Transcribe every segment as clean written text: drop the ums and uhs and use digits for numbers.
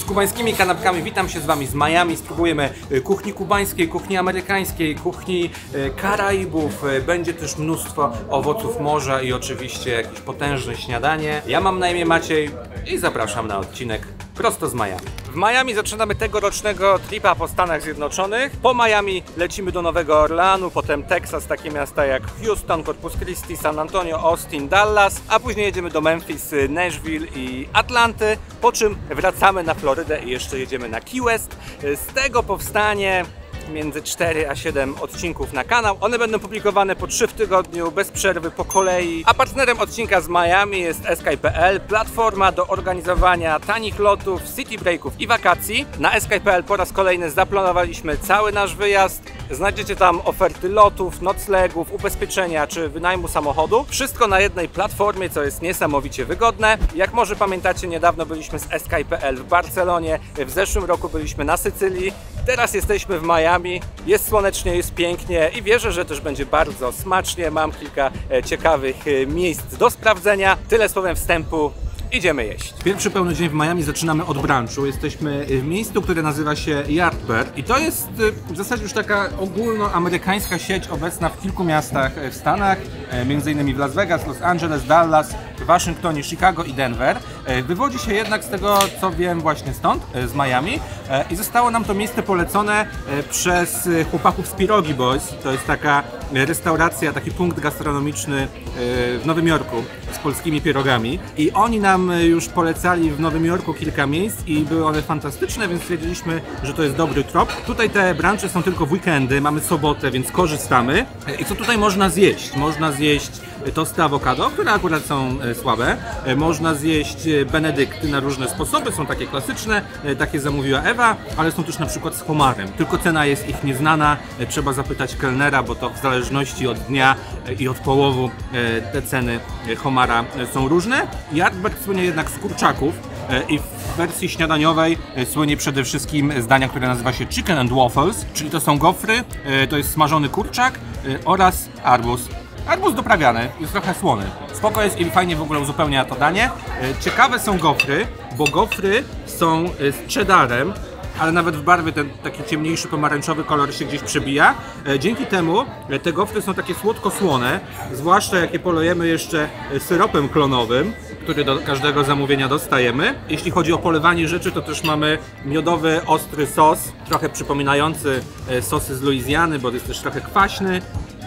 kubańskimi kanapkami. Witam się z Wami z Miami. Spróbujemy kuchni kubańskiej, kuchni amerykańskiej, kuchni Karaibów. Będzie też mnóstwo owoców morza i oczywiście jakieś potężne śniadanie. Ja mam na imię Maciej i zapraszam na odcinek prosto z Miami. W Miami zaczynamy tegorocznego tripa po Stanach Zjednoczonych. Po Miami lecimy do Nowego Orleanu, potem Teksas, takie miasta jak Houston, Corpus Christi, San Antonio, Austin, Dallas, a później jedziemy do Memphis, Nashville i Atlanty, po czym wracamy na Florydę i jeszcze jedziemy na Key West. Z tego powstanie między 4 a 7 odcinków na kanał. One będą publikowane po 3 w tygodniu, bez przerwy, po kolei. A partnerem odcinka z Miami jest Sky.pl, platforma do organizowania tanich lotów, city breaków i wakacji. Na Sky.pl po raz kolejny zaplanowaliśmy cały nasz wyjazd. Znajdziecie tam oferty lotów, noclegów, ubezpieczenia czy wynajmu samochodu. Wszystko na jednej platformie, co jest niesamowicie wygodne. Jak może pamiętacie, niedawno byliśmy z Sky.pl w Barcelonie, w zeszłym roku byliśmy na Sycylii. Teraz jesteśmy w Miami, jest słonecznie, jest pięknie i wierzę, że też będzie bardzo smacznie. Mam kilka ciekawych miejsc do sprawdzenia. Tyle słowem wstępu. Idziemy jeść. Pierwszy pełny dzień w Miami zaczynamy od brunchu. Jesteśmy w miejscu, które nazywa się Yardbird i to jest w zasadzie już taka ogólnoamerykańska sieć obecna w kilku miastach w Stanach, m.in. w Las Vegas, Los Angeles, Dallas, Waszyngtonie, Chicago i Denver. Wywodzi się jednak z tego, co wiem, właśnie stąd, z Miami, i zostało nam to miejsce polecone przez chłopaków z Pierogi Boys. To jest taka restauracja, taki punkt gastronomiczny w Nowym Jorku z polskimi pierogami i oni nam już polecali w Nowym Jorku kilka miejsc i były one fantastyczne, więc stwierdziliśmy, że to jest dobry trop. Tutaj te brunche są tylko w weekendy, mamy sobotę, więc korzystamy. I co tutaj można zjeść? Można zjeść tosty awokado, które akurat są słabe. Można zjeść benedykty na różne sposoby, są takie klasyczne, takie zamówiła Ewa, ale są też na przykład z homarem. Tylko cena jest ich nieznana, trzeba zapytać kelnera, bo to w zależności od dnia i od połowu te ceny homara są różne. Yardbird słynie jednak z kurczaków i w wersji śniadaniowej słynie przede wszystkim z dania, które nazywa się Chicken and Waffles, czyli to są gofry, to jest smażony kurczak oraz arbuz. Arbuz doprawiany, jest trochę słony. Spoko jest i fajnie w ogóle uzupełnia to danie. Ciekawe są gofry, bo gofry są z cheddarem, ale nawet w barwie ten taki ciemniejszy pomarańczowy kolor się gdzieś przebija. Dzięki temu te gofry są takie słodko-słone, zwłaszcza jak je polejemy jeszcze syropem klonowym, który do każdego zamówienia dostajemy. Jeśli chodzi o polewanie rzeczy, to też mamy miodowy, ostry sos, trochę przypominający sosy z Luizjany, bo jest też trochę kwaśny.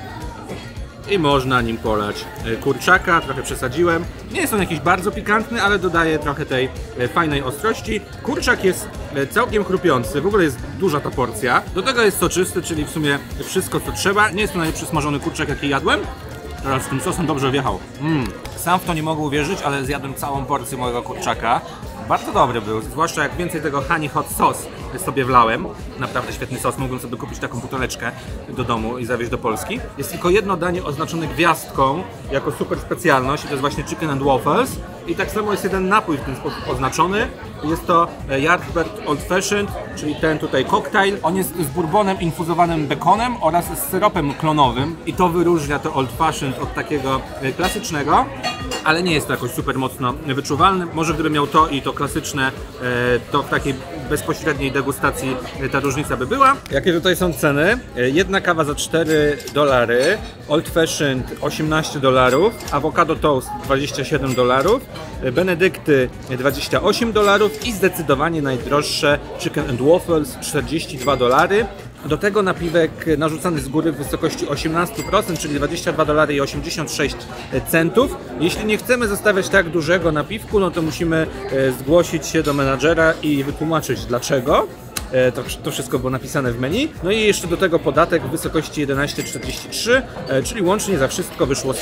I można nim polać kurczaka, trochę przesadziłem. Nie jest on jakiś bardzo pikantny, ale dodaje trochę tej fajnej ostrości. Kurczak jest całkiem chrupiący, w ogóle jest duża ta porcja. Do tego jest soczysty, czyli w sumie wszystko co trzeba. Nie jest to najlepszy smażony kurczak, jaki jadłem. Teraz z tym sosem dobrze wjechał. Sam w to nie mogę uwierzyć, ale zjadłem całą porcję mojego kurczaka. Bardzo dobry był, zwłaszcza jak więcej tego honey hot sauce sobie wlałem. Naprawdę świetny sos, mógłbym sobie kupić taką buteleczkę do domu i zawieźć do Polski. Jest tylko jedno danie oznaczone gwiazdką jako super specjalność i to jest właśnie Chicken and Waffles. I tak samo jest jeden napój w ten sposób oznaczony. Jest to Yardbird Old Fashioned, czyli ten tutaj koktajl. On jest z bourbonem infuzowanym bekonem oraz z syropem klonowym i to wyróżnia to Old Fashioned od takiego klasycznego, ale nie jest to jakoś super mocno wyczuwalne. Może gdyby miał to i to klasyczne, to w takiej bezpośredniej degustacji ta różnica by była. Jakie tutaj są ceny? Jedna kawa za $4, Old Fashioned $18, Avocado Toast $27, benedykty $28 i zdecydowanie najdroższe Chicken and Waffles $42. Do tego napiwek narzucany z góry w wysokości 18%, czyli $22,86. Jeśli nie chcemy zostawiać tak dużego napiwku, no to musimy zgłosić się do menadżera i wytłumaczyć dlaczego. To wszystko było napisane w menu. No i jeszcze do tego podatek w wysokości $11,43, czyli łącznie za wszystko wyszło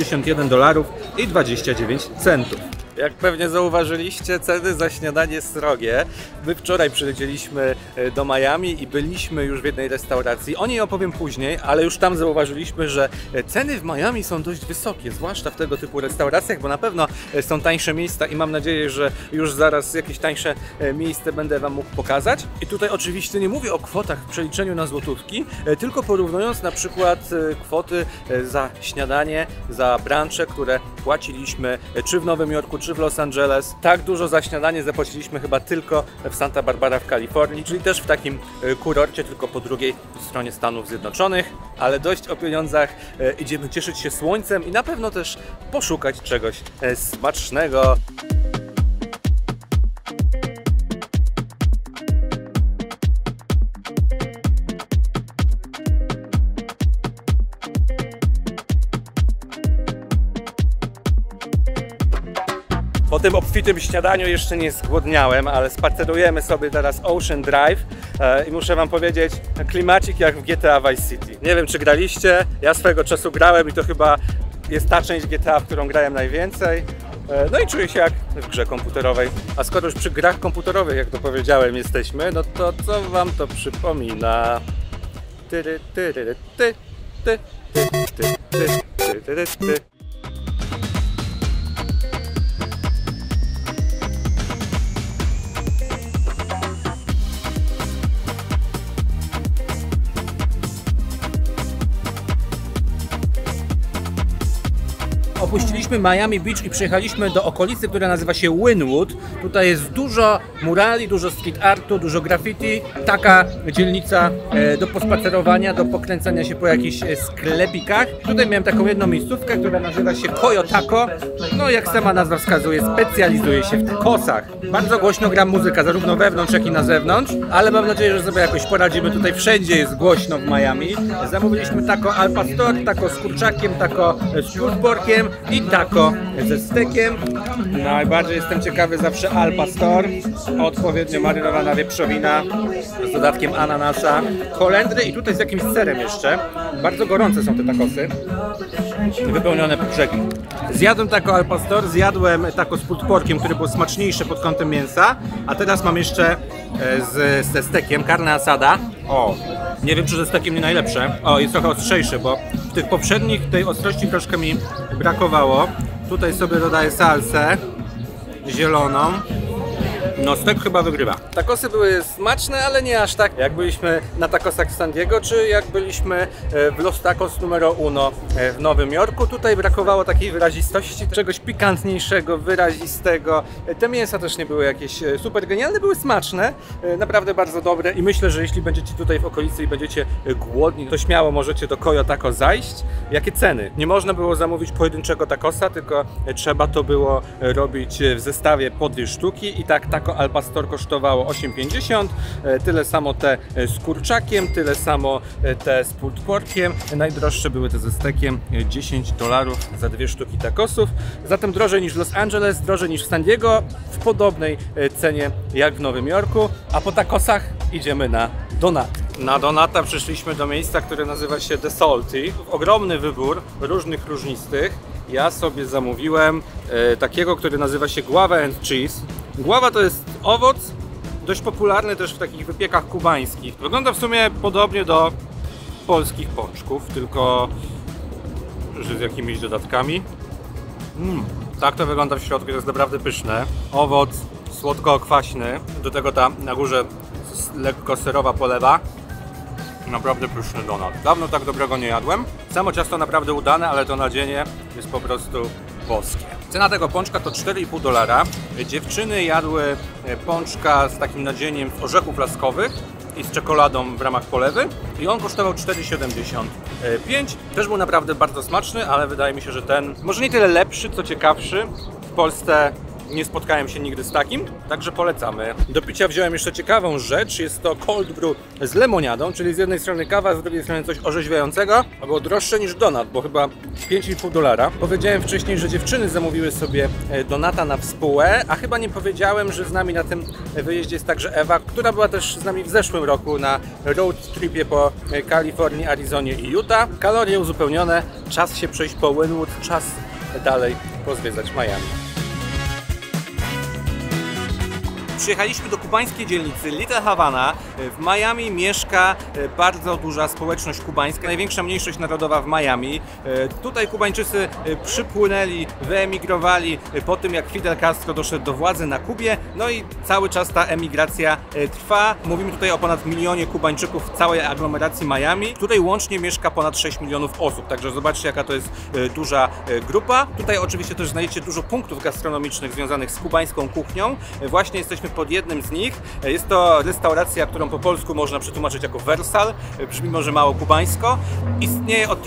$161,29. Jak pewnie zauważyliście, ceny za śniadanie srogie. My wczoraj przylecieliśmy do Miami i byliśmy już w jednej restauracji. O niej opowiem później, ale już tam zauważyliśmy, że ceny w Miami są dość wysokie, zwłaszcza w tego typu restauracjach, bo na pewno są tańsze miejsca i mam nadzieję, że już zaraz jakieś tańsze miejsce będę Wam mógł pokazać. I tutaj oczywiście nie mówię o kwotach w przeliczeniu na złotówki, tylko porównując na przykład kwoty za śniadanie, za brunche, które płaciliśmy czy w Nowym Jorku, czy w Los Angeles. Tak dużo za śniadanie zapłaciliśmy chyba tylko w Santa Barbara w Kalifornii, czyli też w takim kurorcie, tylko po drugiej stronie Stanów Zjednoczonych. Ale dość o pieniądzach, idziemy cieszyć się słońcem i na pewno też poszukać czegoś smacznego. Po tym obfitym śniadaniu jeszcze nie zgłodniałem, ale spacerujemy sobie teraz Ocean Drive i muszę wam powiedzieć, klimacik jak w GTA Vice City. Nie wiem, czy graliście, ja swego czasu grałem i to chyba jest ta część GTA, w którą grałem najwięcej. No i czuję się jak w grze komputerowej. A skoro już przy grach komputerowych, jak to powiedziałem, jesteśmy, no to co wam to przypomina? Opuściliśmy Miami Beach i przyjechaliśmy do okolicy, która nazywa się Wynwood. Tutaj jest dużo murali, dużo street artu, dużo graffiti. Taka dzielnica do pospacerowania, do pokręcania się po jakichś sklepikach. Tutaj miałem taką jedną miejscówkę, która nazywa się Coyo Taco. No jak sama nazwa wskazuje, specjalizuje się w tacosach. Bardzo głośno gra muzyka, zarówno wewnątrz, jak i na zewnątrz. Ale mam nadzieję, że sobie jakoś poradzimy. Tutaj wszędzie jest głośno w Miami. Zamówiliśmy taco al pastor, taco z kurczakiem, taco z pulled porkiem i taco ze stekiem. Najbardziej jestem ciekawy zawsze al pastor, odpowiednio marynowana wieprzowina z dodatkiem ananasa, kolendry i tutaj z jakimś serem jeszcze. Bardzo gorące są te tacosy, wypełnione po brzegi. Zjadłem taco al pastor, zjadłem taco z pulled porkiem, który był smaczniejszy pod kątem mięsa, a teraz mam jeszcze ze stekiem, carne asada. O, nie wiem, czy ze stekiem nie najlepsze. O, jest trochę ostrzejszy, bo w tych poprzednich tej ostrości troszkę mi brakowało. Tutaj sobie dodaję salsę zieloną. No, stek chyba wygrywa. Tacosy były smaczne, ale nie aż tak jak byliśmy na tacosach w San Diego, czy jak byliśmy w Los Tacos numero uno w Nowym Jorku. Tutaj brakowało takiej wyrazistości, czegoś pikantniejszego, wyrazistego. Te mięsa też nie były jakieś super genialne, były smaczne, naprawdę bardzo dobre i myślę, że jeśli będziecie tutaj w okolicy i będziecie głodni, to śmiało możecie do Coyo Taco zajść. Jakie ceny? Nie można było zamówić pojedynczego tacosa, tylko trzeba to było robić w zestawie po 2 sztuki i tak taco al pastor kosztowało 8,50, tyle samo te z kurczakiem, tyle samo te z pulled porkiem. Najdroższe były te ze stekiem, $10 za 2 sztuki tacosów. Zatem drożej niż w Los Angeles, drożej niż w San Diego, w podobnej cenie jak w Nowym Jorku. A po tacosach idziemy na donaty. Na donata przyszliśmy do miejsca, które nazywa się The Salty. Ogromny wybór różnych różnistych. Ja sobie zamówiłem takiego, który nazywa się guava and cheese. Guava to jest owoc, dość popularny też w takich wypiekach kubańskich. Wygląda w sumie podobnie do polskich pączków, tylko że z jakimiś dodatkami. Tak to wygląda w środku, to jest naprawdę pyszne. Owoc słodko-kwaśny, do tego ta na górze lekko serowa polewa. Naprawdę pyszny donat. Dawno tak dobrego nie jadłem. Samo ciasto naprawdę udane, ale to nadzienie jest po prostu boskie. Cena tego pączka to $4,5. Dziewczyny jadły pączka z takim nadzieniem z orzechów laskowych i z czekoladą w ramach polewy i on kosztował $4,75. Też był naprawdę bardzo smaczny, ale wydaje mi się, że ten może nie tyle lepszy, co ciekawszy. W Polsce nie spotkałem się nigdy z takim, także polecamy. Do picia wziąłem jeszcze ciekawą rzecz, jest to cold brew z lemoniadą, czyli z jednej strony kawa, z drugiej strony coś orzeźwiającego. Było droższe niż donat, bo chyba $5,5. Powiedziałem wcześniej, że dziewczyny zamówiły sobie donata na współę, a chyba nie powiedziałem, że z nami na tym wyjeździe jest także Ewa, która była też z nami w zeszłym roku na road tripie po Kalifornii, Arizonie i Utah. Kalorie uzupełnione, czas się przejść po Wynwood, czas dalej pozwiedzać Miami. Przyjechaliśmy do kubańskiej dzielnicy Little Havana. W Miami mieszka bardzo duża społeczność kubańska, największa mniejszość narodowa w Miami. Tutaj Kubańczycy przypłynęli, wyemigrowali po tym, jak Fidel Castro doszedł do władzy na Kubie, no i cały czas ta emigracja trwa. Mówimy tutaj o ponad milionie Kubańczyków w całej aglomeracji Miami. Tutaj łącznie mieszka ponad 6 milionów osób, także zobaczcie, jaka to jest duża grupa. Tutaj oczywiście też znajdziecie dużo punktów gastronomicznych związanych z kubańską kuchnią. Właśnie jesteśmy pod jednym z nich. Jest to restauracja, którą po polsku można przetłumaczyć jako Wersal. Brzmi może mało kubańsko. Istnieje od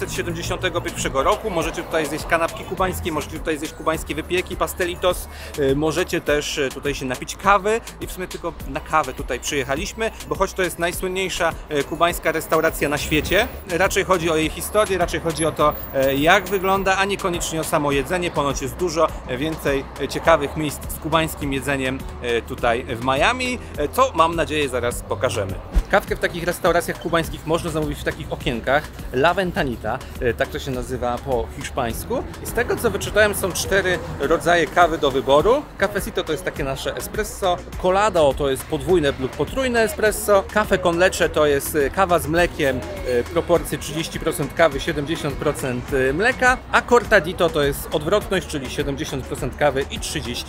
1971 roku. Możecie tutaj zjeść kanapki kubańskie, możecie tutaj zjeść kubańskie wypieki, pastelitos. Możecie też tutaj się napić kawy i w sumie tylko na kawę tutaj przyjechaliśmy, bo choć to jest najsłynniejsza kubańska restauracja na świecie, raczej chodzi o jej historię, raczej chodzi o to, jak wygląda, a niekoniecznie o samo jedzenie. Ponoć jest dużo więcej ciekawych miejsc z kubańskim jedzeniem tutaj w Miami, co mam nadzieję zaraz pokażemy. Kawkę w takich restauracjach kubańskich można zamówić w takich okienkach. La Ventanita, tak to się nazywa po hiszpańsku. I z tego co wyczytałem, są 4 rodzaje kawy do wyboru. Cafecito to jest takie nasze espresso, colado to jest podwójne lub potrójne espresso, café con leche to jest kawa z mlekiem, proporcje 30% kawy, 70% mleka, a cortadito to jest odwrotność, czyli 70% kawy i 30%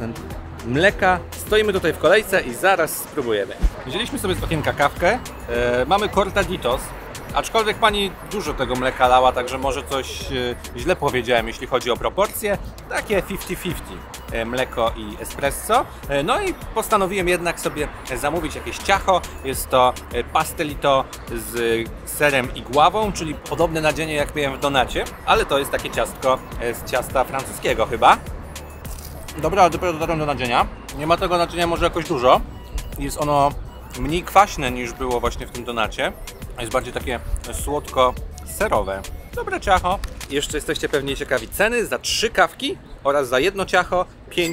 mleka. Stoimy tutaj w kolejce i zaraz spróbujemy. Wzięliśmy sobie z okienka kawkę, mamy cortaditos, aczkolwiek pani dużo tego mleka lała, także może coś źle powiedziałem, jeśli chodzi o proporcje. Takie 50-50 mleko i espresso. No i postanowiłem jednak sobie zamówić jakieś ciacho. Jest to pastelito z serem i guawą, czyli podobne nadzienie jak miałem w donacie, ale to jest takie ciastko z ciasta francuskiego chyba. Dobra, ale dopiero dotarłem do nadzienia. Nie ma tego nadzienia może jakoś dużo. Jest ono mniej kwaśne niż było właśnie w tym donacie. Jest bardziej takie słodko-serowe. Dobre ciacho. Jeszcze jesteście pewnie ciekawi ceny za 3 kawki oraz za jedno ciacho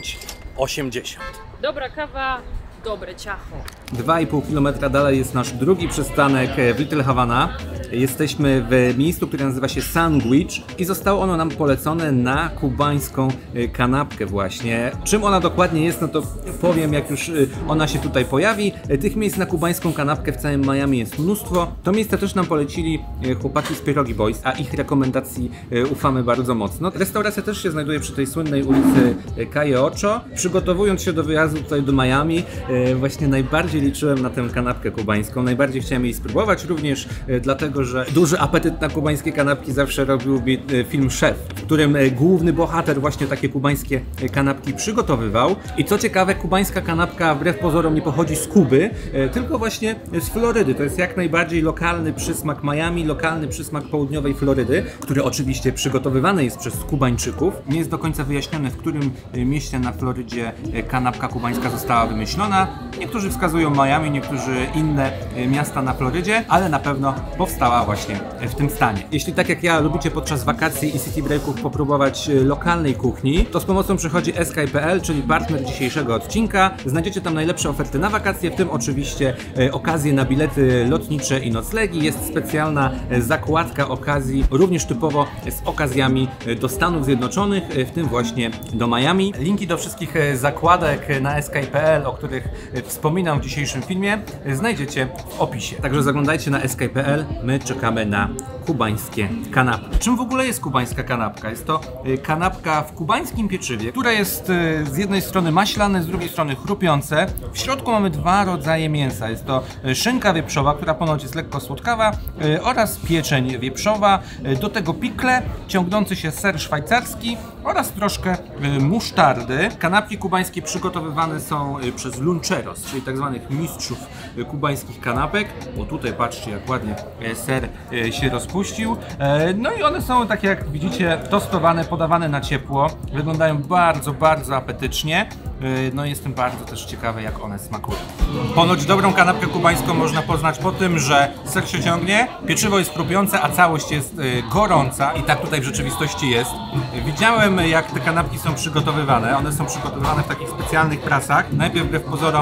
5,80. Dobra kawa, dobre ciacho. 2,5 km dalej jest nasz drugi przystanek w Little Havana. Jesteśmy w miejscu, które nazywa się Sandwich i zostało ono nam polecone na kubańską kanapkę właśnie. Czym ona dokładnie jest, no to powiem, jak już ona się tutaj pojawi. Tych miejsc na kubańską kanapkę w całym Miami jest mnóstwo. To miejsce też nam polecili chłopaki z Pierogi Boys, a ich rekomendacji ufamy bardzo mocno. Restauracja też się znajduje przy tej słynnej ulicy Calle Ocho. Przygotowując się do wyjazdu tutaj do Miami, właśnie najbardziej liczyłem na tę kanapkę kubańską. Najbardziej chciałem jej spróbować, również dlatego, że duży apetyt na kubańskie kanapki zawsze robił mi film Szef, w którym główny bohater właśnie takie kubańskie kanapki przygotowywał. I co ciekawe, kubańska kanapka wbrew pozorom nie pochodzi z Kuby, tylko właśnie z Florydy. To jest jak najbardziej lokalny przysmak Miami, lokalny przysmak południowej Florydy, który oczywiście przygotowywany jest przez Kubańczyków. Nie jest do końca wyjaśnione, w którym mieście na Florydzie kanapka kubańska została wymyślona. Niektórzy wskazują Miami, niektórzy inne miasta na Florydzie, ale na pewno powstała właśnie w tym stanie. Jeśli tak jak ja lubicie podczas wakacji i city breaków popróbować lokalnej kuchni, to z pomocą przychodzi Sky.pl, czyli partner dzisiejszego odcinka. Znajdziecie tam najlepsze oferty na wakacje, w tym oczywiście okazje na bilety lotnicze i noclegi. Jest specjalna zakładka okazji, również typowo z okazjami do Stanów Zjednoczonych, w tym właśnie do Miami. Linki do wszystkich zakładek na Sky.pl, o których wspominam w dzisiejszym filmie, znajdziecie w opisie. Także zaglądajcie na Sky.pl, my czekamy na kubańskie kanapki. Czym w ogóle jest kubańska kanapka? Jest to kanapka w kubańskim pieczywie, które jest z jednej strony maślane, z drugiej strony chrupiące. W środku mamy 2 rodzaje mięsa. Jest to szynka wieprzowa, która ponoć jest lekko słodkawa, oraz pieczeń wieprzowa. Do tego pikle, ciągnący się ser szwajcarski oraz troszkę musztardy. Kanapki kubańskie przygotowywane są przez luncheros, czyli tak zwanych mistrzów kubańskich kanapek. Bo tutaj patrzcie, jak ładnie ser się rozpuścił. No i one są, tak jak widzicie, tostowane, podawane na ciepło. Wyglądają bardzo, bardzo apetycznie. No i jestem bardzo też ciekawy, jak one smakują. Ponoć dobrą kanapkę kubańską można poznać po tym, że ser się ciągnie, pieczywo jest chrupiące, a całość jest gorąca i tak tutaj w rzeczywistości jest. Widziałem, jak te kanapki są przygotowywane. One są przygotowywane w takich specjalnych prasach. Najpierw wbrew pozorom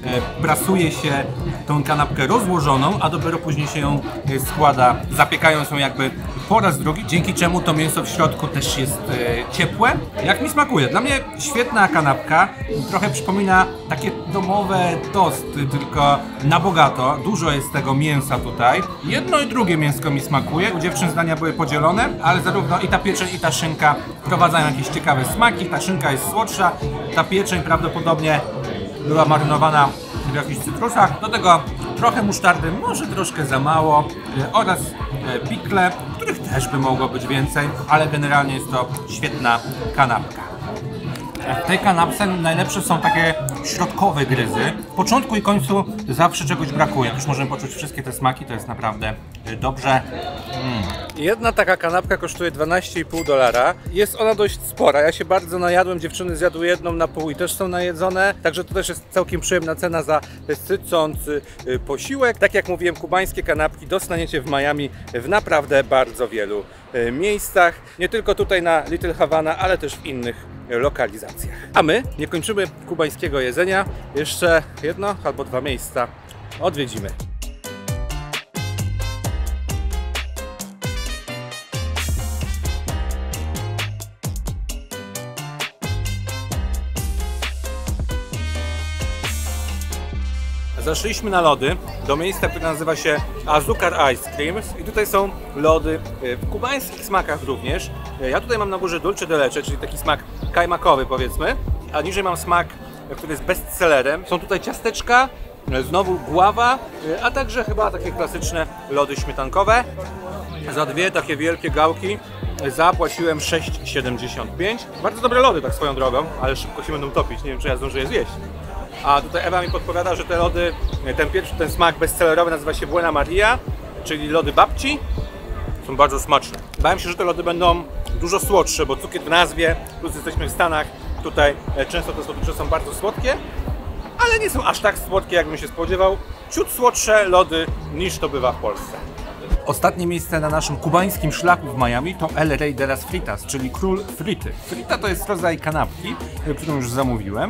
prasuje się tą kanapkę rozłożoną, a dopiero później się ją składa, zapiekając ją jakby po raz drugi, dzięki czemu to mięso w środku też jest ciepłe. Jak mi smakuje? Dla mnie świetna kanapka, trochę przypomina takie domowe tosty, tylko na bogato. Dużo jest tego mięsa tutaj. Jedno i drugie mięsko mi smakuje. U dziewczyn zdania były podzielone, ale zarówno i ta pieczeń, i ta szynka wprowadzają jakieś ciekawe smaki. Ta szynka jest słodsza, ta pieczeń prawdopodobnie była marynowana w jakichś cytrusach. Do tego trochę musztardy, może troszkę za mało, oraz pikle, których też by mogło być więcej, ale generalnie jest to świetna kanapka. W tej kanapce najlepsze są takie środkowe gryzy. W początku i końcu zawsze czegoś brakuje. Już możemy poczuć wszystkie te smaki, to jest naprawdę dobrze. Jedna taka kanapka kosztuje $12,5. Jest ona dość spora. Ja się bardzo najadłem, dziewczyny zjadły jedną na pół i też są najedzone. Także to też jest całkiem przyjemna cena za sycący posiłek. Tak jak mówiłem, kubańskie kanapki dostaniecie w Miami w naprawdę bardzo wielu miejscach. Nie tylko tutaj na Little Havana, ale też w innych lokalizacjach. A my nie kończymy kubańskiego jedzenia. Jeszcze jedno albo dwa miejsca odwiedzimy. Zaszliśmy na lody do miejsca, które nazywa się Azucar Ice Creams i tutaj są lody w kubańskich smakach również. Ja tutaj mam na górze dulce de leche, czyli taki smak kajmakowy powiedzmy, a niżej mam smak, który jest bestsellerem. Są tutaj ciasteczka, znowu guava, a także chyba takie klasyczne lody śmietankowe. Za dwie takie wielkie gałki zapłaciłem $6,75. Bardzo dobre lody tak swoją drogą, ale szybko się będą topić, nie wiem czy ja zdążę je zjeść. A tutaj Ewa mi podpowiada, że te lody, ten smak bestsellerowy nazywa się Buena Maria, czyli lody babci. Są bardzo smaczne. Bałem się, że te lody będą dużo słodsze, bo cukier w nazwie, plus jesteśmy w Stanach, tutaj często te słodycze są bardzo słodkie, ale nie są aż tak słodkie, jakbym się spodziewał. Ciut słodsze lody niż to bywa w Polsce. Ostatnie miejsce na naszym kubańskim szlaku w Miami to El Rey de las Fritas, czyli król frity. Frita to jest rodzaj kanapki, którą już zamówiłem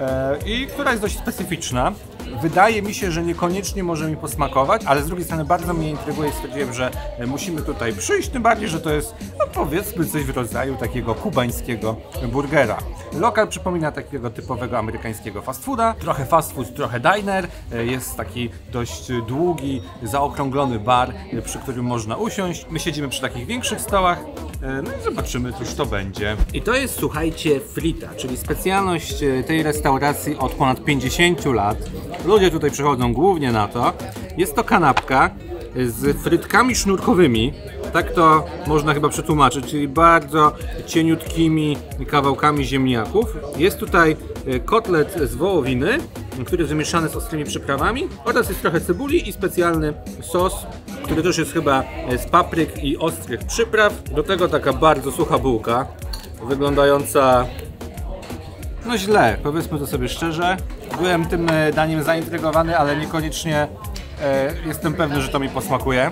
i która jest dość specyficzna. Wydaje mi się, że niekoniecznie może mi posmakować, ale z drugiej strony bardzo mnie intryguje i stwierdziłem, że musimy tutaj przyjść, tym bardziej, że to jest, no powiedzmy, coś w rodzaju takiego kubańskiego burgera. Lokal przypomina takiego typowego amerykańskiego fast fooda, trochę fast food, trochę diner. Jest taki dość długi, zaokrąglony bar, przy którym można usiąść. My siedzimy przy takich większych stołach, no i zobaczymy, cóż to będzie. I to jest, słuchajcie, frita, czyli specjalność tej restauracji od ponad 50 lat. Ludzie tutaj przychodzą głównie na to. Jest to kanapka z frytkami sznurkowymi, tak to można chyba przetłumaczyć, czyli bardzo cieniutkimi kawałkami ziemniaków. Jest tutaj kotlet z wołowiny, który jest wymieszany z ostrymi przyprawami oraz jest trochę cebuli i specjalny sos, który też jest chyba z papryk i ostrych przypraw. Do tego taka bardzo sucha bułka, wyglądająca no źle, powiedzmy to sobie szczerze. Byłem tym daniem zaintrygowany, ale niekoniecznie jestem pewny, że to mi posmakuje.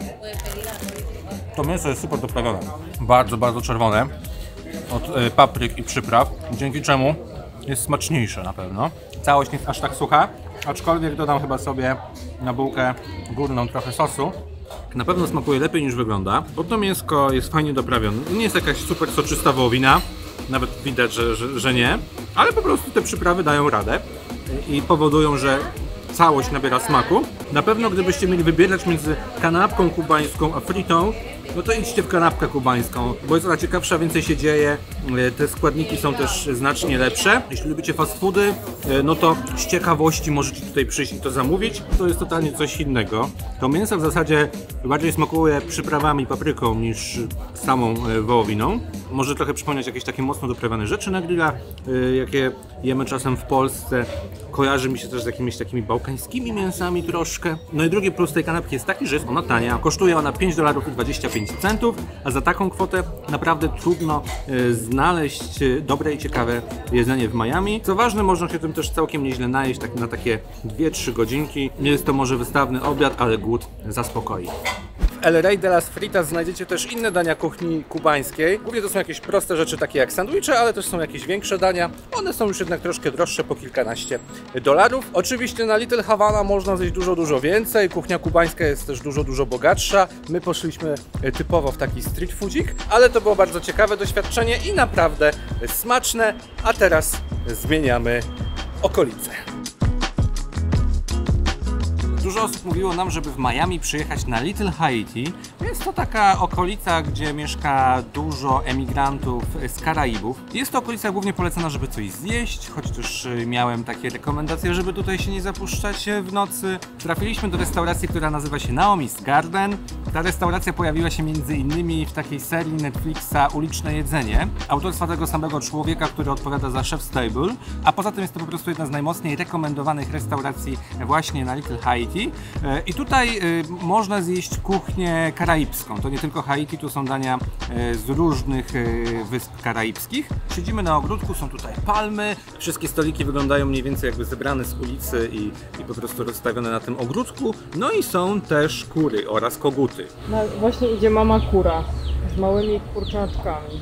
To mięso jest super doprawione. Bardzo, bardzo czerwone od papryk i przypraw, dzięki czemu jest smaczniejsze na pewno. Całość nie jest aż tak sucha, aczkolwiek dodam chyba sobie na bułkę górną trochę sosu. Na pewno smakuje lepiej niż wygląda, bo to mięsko jest fajnie doprawione. Nie jest jakaś super soczysta wołowina, nawet widać, że nie, ale po prostu te przyprawy dają radę i powodują, że całość nabiera smaku. Na pewno gdybyście mieli wybierać między kanapką kubańską a fritą, no to idźcie w kanapkę kubańską, bo jest ona ciekawsza, więcej się dzieje, te składniki są też znacznie lepsze. Jeśli lubicie fast foody, no to z ciekawości możecie tutaj przyjść i to zamówić. To jest totalnie coś innego. To mięso w zasadzie bardziej smakuje przyprawami, papryką niż samą wołowiną. Może trochę przypomnieć jakieś takie mocno doprawione rzeczy na grilla, jakie jemy czasem w Polsce. Kojarzy mi się też z jakimiś takimi bałkańskimi mięsami troszkę. No i drugi plus tej kanapki jest taki, że jest ona tania. Kosztuje ona $5.25, a za taką kwotę naprawdę trudno znaleźć dobre i ciekawe jedzenie w Miami. Co ważne, można się tym też całkiem nieźle najeść, tak na takie 2-3 godzinki. Nie jest to może wystawny obiad, ale głód zaspokoi. W El Rey de las Fritas znajdziecie też inne dania kuchni kubańskiej. Głównie to są jakieś proste rzeczy, takie jak sandwicze, ale też są jakieś większe dania. One są już jednak troszkę droższe, po kilkanaście dolarów. Oczywiście na Little Havana można zjeść dużo więcej. Kuchnia kubańska jest też dużo bogatsza. My poszliśmy typowo w taki street foodzik, ale to było bardzo ciekawe doświadczenie i naprawdę smaczne. A teraz zmieniamy okolice. Dużo osób mówiło nam, żeby w Miami przyjechać na Little Haiti. Jest to taka okolica, gdzie mieszka dużo emigrantów z Karaibów. Jest to okolica głównie polecana, żeby coś zjeść, choć też miałem takie rekomendacje, żeby tutaj się nie zapuszczać w nocy. Trafiliśmy do restauracji, która nazywa się Naomi's Garden. Ta restauracja pojawiła się m.in. w takiej serii Netflixa Uliczne Jedzenie, autorstwa tego samego człowieka, który odpowiada za Chef's Table, a poza tym jest to po prostu jedna z najmocniej rekomendowanych restauracji właśnie na Little Haiti. I tutaj można zjeść kuchnię karaibską. To nie tylko Haiti, tu są dania z różnych wysp karaibskich. Siedzimy na ogródku, są tutaj palmy. Wszystkie stoliki wyglądają mniej więcej jakby zebrane z ulicy i po prostu rozstawione na tym ogródku. No i są też kury oraz koguty. No, właśnie idzie mama kura z małymi kurczaczkami.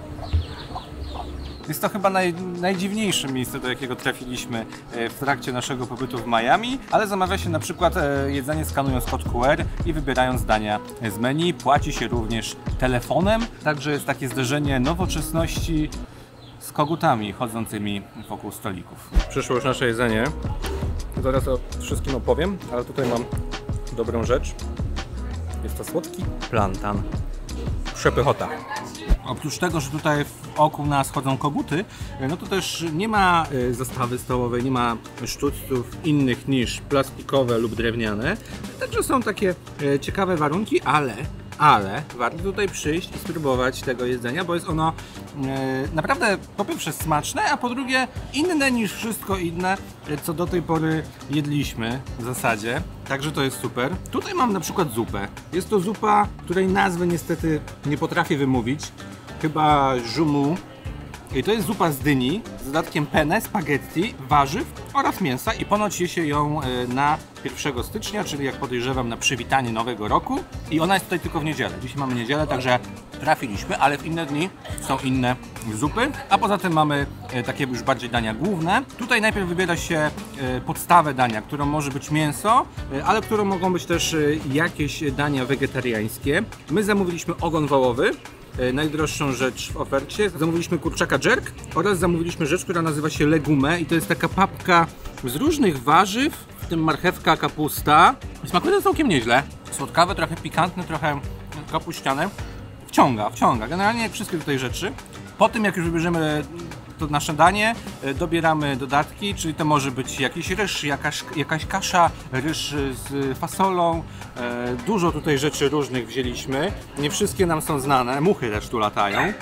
Jest to chyba najdziwniejsze miejsce, do jakiego trafiliśmy w trakcie naszego pobytu w Miami, ale zamawia się na przykład jedzenie skanując kod QR i wybierając dania z menu. Płaci się również telefonem, także jest takie zderzenie nowoczesności z kogutami chodzącymi wokół stolików. Przyszło już nasze jedzenie. Zaraz o wszystkim opowiem, ale tutaj mam dobrą rzecz. Jest to słodki plantan. Przepychota. Oprócz tego, że tutaj wokół nas chodzą koguty, no to też nie ma zastawy stołowej, nie ma sztućców innych niż plastikowe lub drewniane. Także są takie ciekawe warunki, ale warto tutaj przyjść i spróbować tego jedzenia, bo jest ono naprawdę po pierwsze smaczne, a po drugie inne niż wszystko inne, co do tej pory jedliśmy w zasadzie. Także to jest super. Tutaj mam na przykład zupę. Jest to zupa, której nazwy niestety nie potrafię wymówić. Chyba jumu. I to jest zupa z dyni z dodatkiem penne, spaghetti, warzyw oraz mięsa i ponoć je się ją na 1 stycznia, czyli jak podejrzewam na przywitanie Nowego Roku. I ona jest tutaj tylko w niedzielę. Dzisiaj mamy niedzielę, także trafiliśmy, ale w inne dni są inne zupy. A poza tym mamy takie już bardziej dania główne. Tutaj najpierw wybiera się podstawę dania, którą może być mięso, ale którą mogą być też jakieś dania wegetariańskie. My zamówiliśmy ogon wołowy. Najdroższą rzecz w ofercie. Zamówiliśmy kurczaka jerk oraz zamówiliśmy rzecz, która nazywa się legume i to jest taka papka z różnych warzyw, w tym marchewka, kapusta. Smakuje to całkiem nieźle. Słodkawe, trochę pikantne, trochę kapuściane. Wciąga. Generalnie jak wszystkie tutaj rzeczy. Po tym jak już wybierzemy to nasze danie, dobieramy dodatki, czyli to może być jakiś ryż, jakaś kasza, ryż z fasolą. Dużo tutaj rzeczy różnych wzięliśmy. Nie wszystkie nam są znane, muchy też tu latają.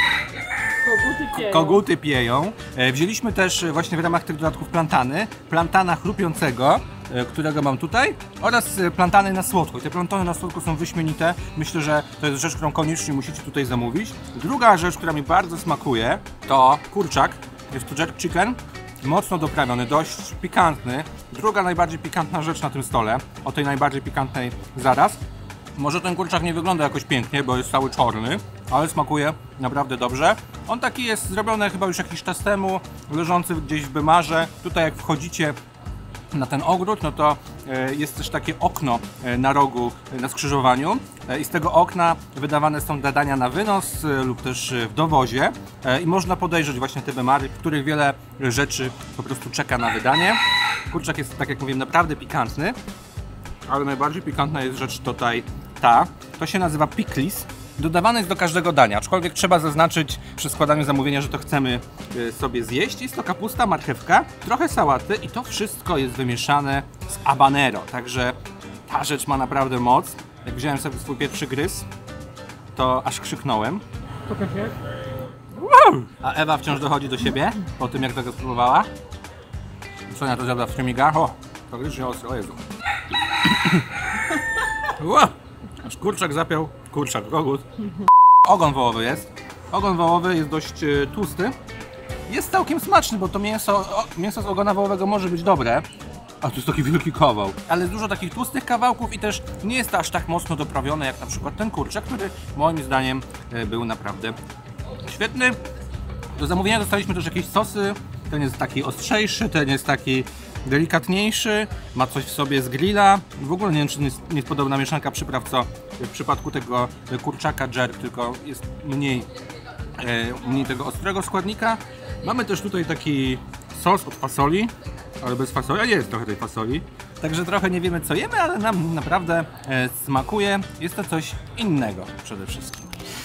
Koguty pieją. Wzięliśmy też właśnie w ramach tych dodatków plantana chrupiącego, którego mam tutaj, oraz plantany na słodko. Te plantany na słodko są wyśmienite. Myślę, że to jest rzecz, którą koniecznie musicie tutaj zamówić. Druga rzecz, która mi bardzo smakuje, to kurczak. Jest to jerk chicken, mocno doprawiony, dość pikantny. Druga najbardziej pikantna rzecz na tym stole, o tej najbardziej pikantnej zaraz. Może ten kurczak nie wygląda jakoś pięknie, bo jest cały czarny, ale smakuje naprawdę dobrze. On taki jest zrobiony chyba już jakiś czas temu, leżący gdzieś w Bymarze. Tutaj jak wchodzicie na ten ogród, no to jest też takie okno na rogu, na skrzyżowaniu i z tego okna wydawane są dania na wynos lub też w dowozie i można podejrzeć właśnie te Bymary, w których wiele rzeczy po prostu czeka na wydanie. Kurczak jest, tak jak mówiłem, naprawdę pikantny, ale najbardziej pikantna jest rzecz tutaj ta. To się nazywa pickles. Dodawany jest do każdego dania, aczkolwiek trzeba zaznaczyć przy składaniu zamówienia, że to chcemy sobie zjeść. Jest to kapusta, marchewka, trochę sałaty i to wszystko jest wymieszane z habanero. Także ta rzecz ma naprawdę moc. Jak wziąłem sobie swój pierwszy gryz, to aż krzyknąłem. Pokaż jak. Wow! A Ewa wciąż dochodzi do siebie po tym, jak tego spróbowała. Sonia to zjadła w miga. O, faktycznie ostro, o Jezu. Wow! Aż kurczak zapiął. Kogut. Ogon wołowy jest. Ogon wołowy jest dość tłusty. Jest całkiem smaczny, bo to mięso z ogona wołowego może być dobre. A to jest taki wielki kawał. Ale jest dużo takich tłustych kawałków i też nie jest to aż tak mocno doprawione jak na przykład ten kurczak, który moim zdaniem był naprawdę świetny. Do zamówienia dostaliśmy też jakieś sosy. Ten jest taki ostrzejszy, ten jest taki delikatniejszy, ma coś w sobie z grilla. W ogóle nie wiem, czy nie jest podobna mieszanka przypraw, co w przypadku tego kurczaka jerk, tylko jest mniej tego ostrego składnika. Mamy też tutaj taki sos od fasoli, ale bez fasoli, a jest trochę tej fasoli. Także trochę nie wiemy, co jemy, ale nam naprawdę smakuje. Jest to coś innego przede wszystkim.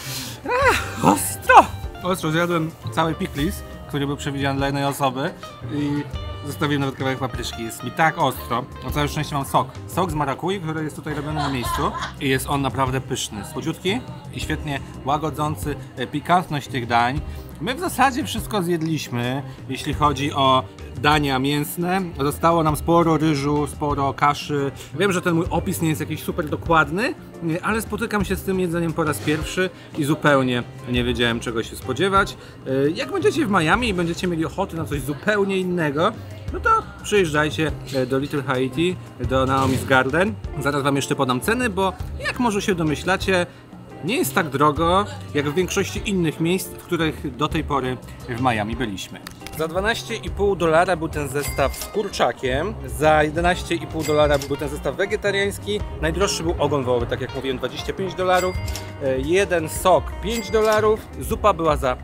Ostro! Ostro, zjadłem cały pickles, który był przewidziany dla jednej osoby i zostawiłem nawet kawałek papryczki. Jest mi tak ostro. Na całe szczęście mam sok. Sok z marakui, który jest tutaj robiony na miejscu i jest on naprawdę pyszny. Słodziutki i świetnie łagodzący pikantność tych dań. My w zasadzie wszystko zjedliśmy, jeśli chodzi o dania mięsne. Zostało nam sporo ryżu, sporo kaszy. Wiem, że ten mój opis nie jest jakiś super dokładny, ale spotykam się z tym jedzeniem po raz pierwszy i zupełnie nie wiedziałem, czego się spodziewać. Jak będziecie w Miami i będziecie mieli ochotę na coś zupełnie innego, no to przyjeżdżajcie do Little Haiti, do Naomi's Garden. Zaraz wam jeszcze podam ceny, bo jak może się domyślacie, nie jest tak drogo, jak w większości innych miejsc, w których do tej pory w Miami byliśmy. Za $12,5 był ten zestaw z kurczakiem, za $11,5 był ten zestaw wegetariański, najdroższy był ogon wołowy, tak jak mówiłem, $25, jeden sok $5, zupa była za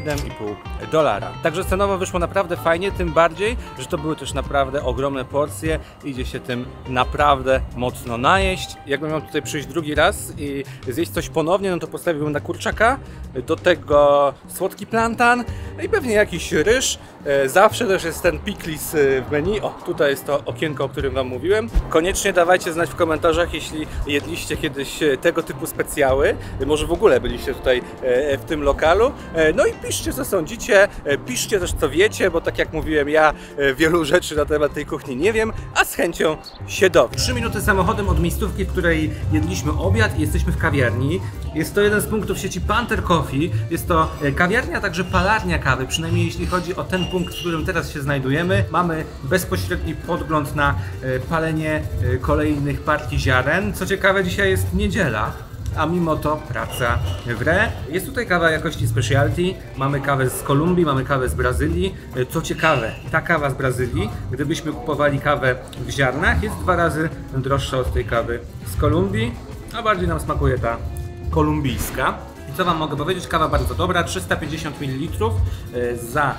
$7,5. Także cenowo wyszło naprawdę fajnie, tym bardziej, że to były też naprawdę ogromne porcje, idzie się tym naprawdę mocno najeść. Jakbym miał tutaj przyjść drugi raz i zjeść coś ponownie, no to postawiłbym na kurczaka, do tego słodki plantan i pewnie jakiś ryż. Zawsze też jest ten pickles w menu. O, tutaj jest to okienko, o którym wam mówiłem. Koniecznie dawajcie znać w komentarzach, jeśli jedliście kiedyś tego typu specjały. Może w ogóle byliście tutaj w tym lokalu. No i piszcie, co sądzicie. Piszcie też, co wiecie, bo tak jak mówiłem, ja wielu rzeczy na temat tej kuchni nie wiem, a z chęcią się dowiem. 3 minuty samochodem od miejscówki, w której jedliśmy obiad i jesteśmy w kawiarni. Jest to jeden z punktów sieci Panther Coffee. Jest to kawiarnia, a także palarnia kawy, przynajmniej jeśli chodzi o ten punkt, w którym teraz się znajdujemy. Mamy bezpośredni podgląd na palenie kolejnych partii ziaren. Co ciekawe, dzisiaj jest niedziela, a mimo to praca w re. Jest tutaj kawa jakości specialty, mamy kawę z Kolumbii, mamy kawę z Brazylii. Co ciekawe, ta kawa z Brazylii, gdybyśmy kupowali kawę w ziarnach, jest 2 razy droższa od tej kawy z Kolumbii, a bardziej nam smakuje ta kolumbijska. I co wam mogę powiedzieć? Kawa bardzo dobra, 350 ml za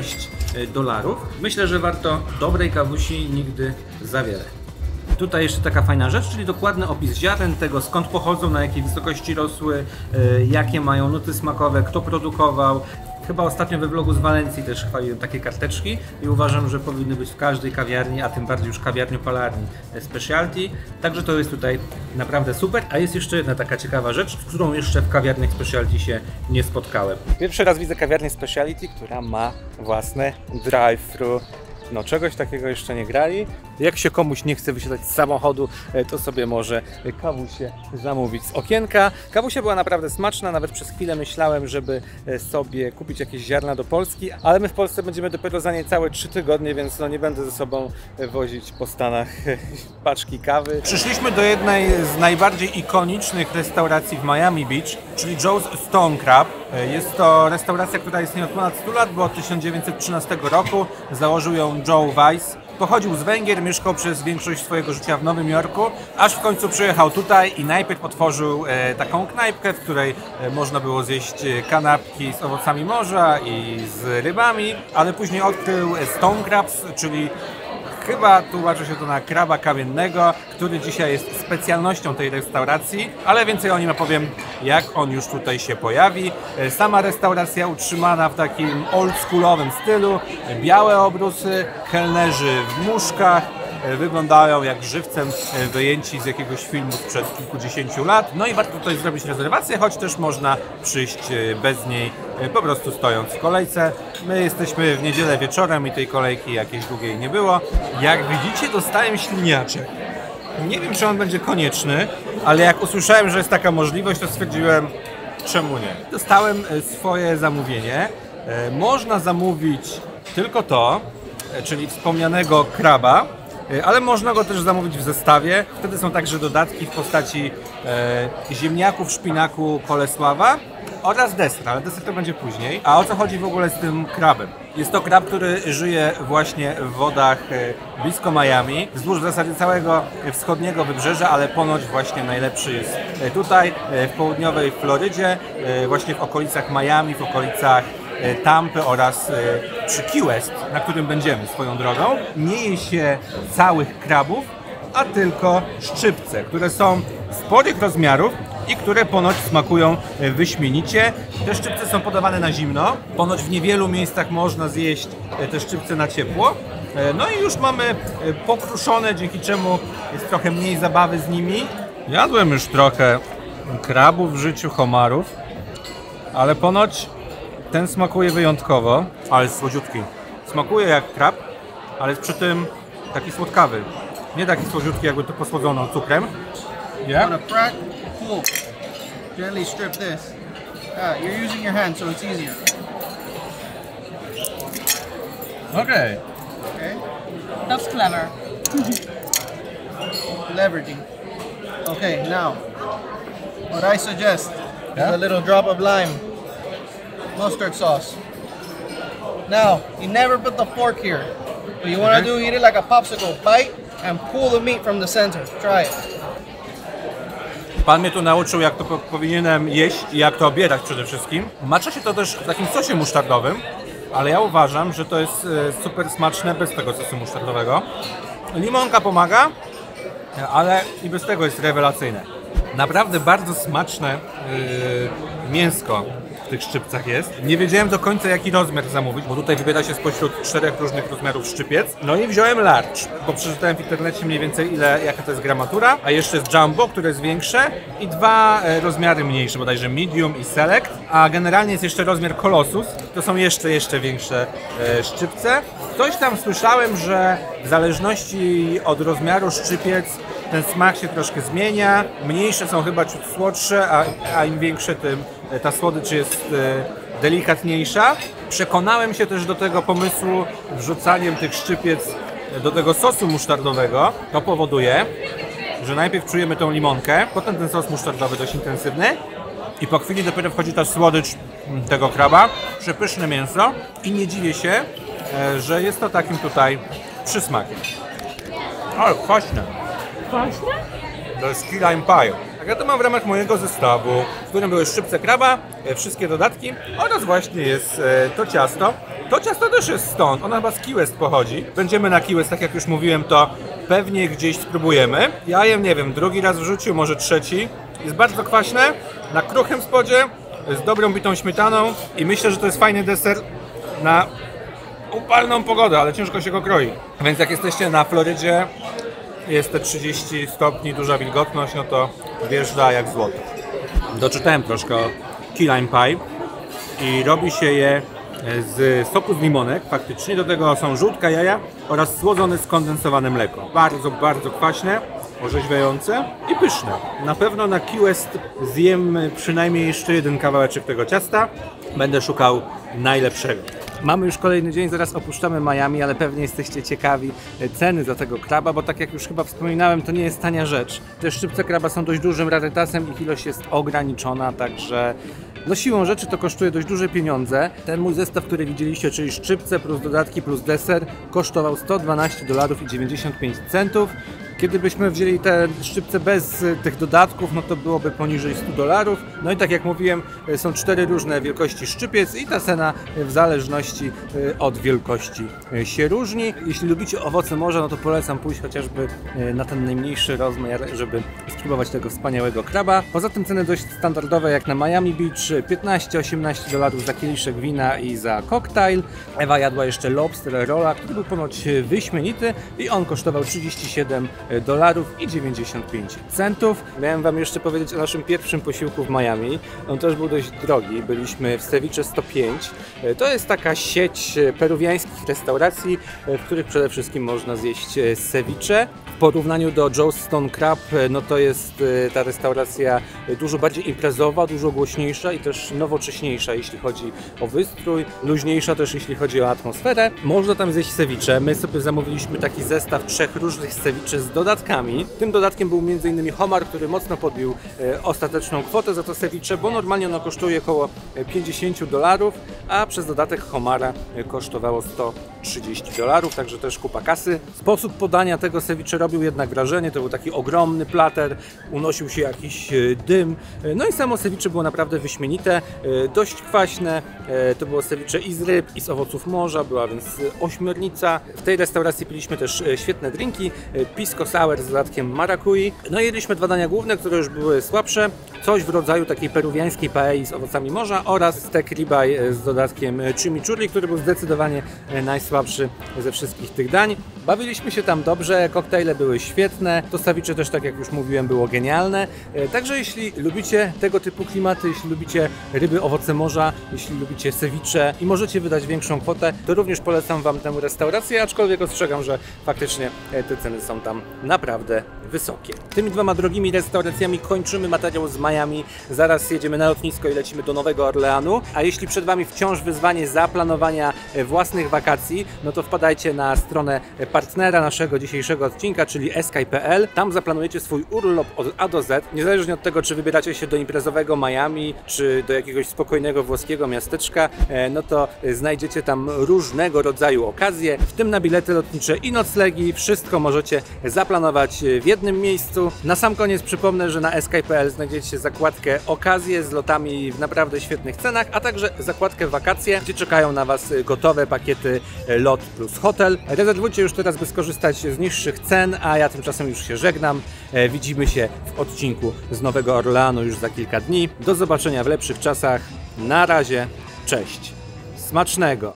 $6. Myślę, że warto dobrej kawusi nigdy za wiele. Tutaj jeszcze taka fajna rzecz, czyli dokładny opis ziaren, tego skąd pochodzą, na jakiej wysokości rosły, jakie mają nuty smakowe, kto produkował. Chyba ostatnio we vlogu z Walencji też chwaliłem takie karteczki i uważam, że powinny być w każdej kawiarni, a tym bardziej już kawiarnio-palarni specialty. Także to jest tutaj naprawdę super. A jest jeszcze jedna taka ciekawa rzecz, z którą jeszcze w kawiarniach specialty się nie spotkałem. Pierwszy raz widzę kawiarnię specialty, która ma własne drive-thru. No czegoś takiego jeszcze nie grali. Jak się komuś nie chce wysiadać z samochodu, to sobie może kawusię zamówić z okienka. Kawusia była naprawdę smaczna, nawet przez chwilę myślałem, żeby sobie kupić jakieś ziarna do Polski, ale my w Polsce będziemy dopiero za niecałe 3 tygodnie, więc no nie będę ze sobą wozić po Stanach paczki kawy. Przyszliśmy do jednej z najbardziej ikonicznych restauracji w Miami Beach, czyli Joe's Stone Crab. Jest to restauracja, która istnieje od ponad 100 lat, bo od 1913 roku. Założył ją Joe Weiss. Pochodził z Węgier, mieszkał przez większość swojego życia w Nowym Jorku, aż w końcu przyjechał tutaj i najpierw otworzył taką knajpkę, w której można było zjeść kanapki z owocami morza i z rybami, ale później odkrył Stone Crabs, czyli chyba tłumaczy się to na kraba kamiennego, który dzisiaj jest specjalnością tej restauracji, ale więcej o nim opowiem, jak on już tutaj się pojawi. Sama restauracja utrzymana w takim oldschoolowym stylu, białe obrusy, kelnerzy w muszkach, wyglądają jak żywcem wyjęci z jakiegoś filmu sprzed kilkudziesięciu lat. No i warto tutaj zrobić rezerwację, choć też można przyjść bez niej, po prostu stojąc w kolejce. My jesteśmy w niedzielę wieczorem i tej kolejki jakiejś długiej nie było. Jak widzicie, dostałem śliniaczek. Nie wiem, czy on będzie konieczny, ale jak usłyszałem, że jest taka możliwość, to stwierdziłem, czemu nie. Dostałem swoje zamówienie. Można zamówić tylko to, czyli wspomnianego kraba. ale można go też zamówić w zestawie. Wtedy są także dodatki w postaci ziemniaków, szpinaku, kolesława oraz deser, ale deser to będzie później. A o co chodzi w ogóle z tym krabem? Jest to krab, który żyje właśnie w wodach blisko Miami, wzdłuż w zasadzie całego wschodniego wybrzeża, ale ponoć właśnie najlepszy jest tutaj, w południowej Florydzie, właśnie w okolicach Miami, w okolicach Tampy oraz przy Key West, na którym będziemy swoją drogą. Nie je się całych krabów, a tylko szczypce, które są sporych rozmiarów i które ponoć smakują wyśmienicie. Te szczypce są podawane na zimno. Ponoć w niewielu miejscach można zjeść te szczypce na ciepło. No i już mamy pokruszone, dzięki czemu jest trochę mniej zabawy z nimi. Jadłem już trochę krabów w życiu, homarów, ale ponoć ten smakuje wyjątkowo, ale jest słodziutki. Smakuje jak krab, ale jest przy tym taki słodkawy. Nie taki słodziutki, jakby to posłodzono cukrem. Yeah. On a crack, cool. Gently strip this. You're using your hand, so it's easier. Okay. Okay. That's clever. Leveraging. Okay, now what I suggest is a little drop of lime, mustard sauce. Now you never put the fork here, but you want to eat it like a popsicle. Bite and pull the meat from the center. Try it. Pan mnie tu nauczył, jak to powinienem jeść i jak to obierać przede wszystkim. Macza się to też w takim sosie musztardowym, ale ja uważam, że to jest super smaczne bez tego sosu musztardowego. Limonka pomaga, ale i bez tego jest rewelacyjne. Naprawdę bardzo smaczne mięsko w tych szczypcach jest. Nie wiedziałem do końca, jaki rozmiar zamówić, bo tutaj wybiera się spośród 4 różnych rozmiarów szczypiec. No i wziąłem large, bo przeczytałem w internecie mniej więcej jaka to jest gramatura, a jeszcze jest jumbo, które jest większe i 2 rozmiary mniejsze, bodajże medium i select, a generalnie jest jeszcze rozmiar colossus, to są jeszcze większe szczypce. Coś tam słyszałem, że w zależności od rozmiaru szczypiec ten smak się troszkę zmienia, mniejsze są chyba ciut słodsze, a im większe, tym ta słodycz jest delikatniejsza. Przekonałem się też do tego pomysłu wrzucaniem tych szczypiec do tego sosu musztardowego. To powoduje, że najpierw czujemy tą limonkę, potem ten sos musztardowy dość intensywny i po chwili dopiero wchodzi ta słodycz tego kraba. Przepyszne mięso i nie dziwię się, że jest to takim tutaj przysmakiem. Ale kwaśne. Kwaśne? To jest key lime pie. Tak, ja to mam w ramach mojego zestawu, w którym były szczypce kraba, wszystkie dodatki oraz właśnie jest to ciasto. To ciasto też jest stąd, ono chyba z Key West pochodzi. Będziemy na Key West, tak jak już mówiłem, to pewnie gdzieś spróbujemy. Ja jem, nie wiem, drugi raz w życiu, może trzeci. Jest bardzo kwaśne, na kruchym spodzie, z dobrą bitą śmietaną i myślę, że to jest fajny deser na upalną pogodę, ale ciężko się go kroi. Więc jak jesteście na Florydzie, jest te 30 stopni, duża wilgotność, no to wjeżdża jak złoto. Doczytałem troszkę o key lime pie i robi się je z soku z limonek, faktycznie. Do tego są żółtka jaja oraz słodzone skondensowane mleko. Bardzo, bardzo kwaśne, orzeźwiające i pyszne. Na pewno na Key West zjem przynajmniej jeszcze jeden kawałeczek tego ciasta. Będę szukał najlepszego. Mamy już kolejny dzień, zaraz opuszczamy Miami, ale pewnie jesteście ciekawi ceny za tego kraba, bo tak jak już chyba wspominałem, to nie jest tania rzecz. Te szczypce kraba są dość dużym rarytasem, ich ilość jest ograniczona, także no siłą rzeczy to kosztuje dość duże pieniądze. Ten mój zestaw, który widzieliście, czyli szczypce plus dodatki plus deser, kosztował $112.95. Kiedy byśmy wzięli te szczypce bez tych dodatków, no to byłoby poniżej $100. No i tak jak mówiłem, są 4 różne wielkości szczypiec i ta cena w zależności od wielkości się różni. Jeśli lubicie owoce morza, no to polecam pójść chociażby na ten najmniejszy rozmiar, żeby spróbować tego wspaniałego kraba. Poza tym ceny dość standardowe jak na Miami Beach, $15–18 za kieliszek wina i za koktajl. Ewa jadła jeszcze lobster rolla, który był ponoć wyśmienity i on kosztował $30.95. Miałem wam jeszcze powiedzieć o naszym pierwszym posiłku w Miami. On też był dość drogi. Byliśmy w Ceviche 105. To jest taka sieć peruwiańskich restauracji, w których przede wszystkim można zjeść ceviche. W porównaniu do Joe's Stone Crab, no to jest ta restauracja dużo bardziej imprezowa, dużo głośniejsza i też nowocześniejsza, jeśli chodzi o wystrój, luźniejsza też, jeśli chodzi o atmosferę. Można tam zjeść ceviche. My sobie zamówiliśmy taki zestaw 3 różnych ceviche z dodatkami. Tym dodatkiem był m.in. homar, który mocno podbił ostateczną kwotę za to ceviche, bo normalnie ono kosztuje około $50, a przez dodatek homara kosztowało $130, także też kupa kasy. Sposób podania tego ceviche robił jednak wrażenie, to był taki ogromny plater, unosił się jakiś dym, no i samo ceviche było naprawdę wyśmienite, dość kwaśne, to było ceviche i z ryb, i z owoców morza, była więc ośmiornica. W tej restauracji piliśmy też świetne drinki, pisco sour z dodatkiem marakui, no i jedliśmy 2 dania główne, które już były słabsze, coś w rodzaju takiej peruwiańskiej paei z owocami morza oraz steak ribeye z dodatkiem chimichurri, który był zdecydowanie najsłabszy ze wszystkich tych dań. Bawiliśmy się tam dobrze, koktajle były świetne, to ceviche też, tak jak już mówiłem, było genialne. Także jeśli lubicie tego typu klimaty, jeśli lubicie ryby, owoce morza, jeśli lubicie ceviche i możecie wydać większą kwotę, to również polecam Wam tę restaurację, aczkolwiek ostrzegam, że faktycznie te ceny są tam naprawdę wysokie. Tymi 2 drogimi restauracjami kończymy materiał z Miami. Zaraz jedziemy na lotnisko i lecimy do Nowego Orleanu. A jeśli przed Wami wciąż wyzwanie zaplanowania własnych wakacji, no to wpadajcie na stronę partnera naszego dzisiejszego odcinka, czyli sky.pl. Tam zaplanujecie swój urlop od A do Z. Niezależnie od tego, czy wybieracie się do imprezowego Miami, czy do jakiegoś spokojnego włoskiego miasteczka, no to znajdziecie tam różnego rodzaju okazje, w tym na bilety lotnicze i noclegi. Wszystko możecie zaplanować w jednym miejscu. Na sam koniec przypomnę, że na sky.pl znajdziecie zakładkę okazje z lotami w naprawdę świetnych cenach, a także zakładkę wakacje, gdzie czekają na Was gotowe pakiety lot plus hotel. Rezerwujcie już teraz, by skorzystać z niższych cen, a ja tymczasem już się żegnam. Widzimy się w odcinku z Nowego Orleanu już za kilka dni. Do zobaczenia w lepszych czasach. Na razie, cześć. Smacznego!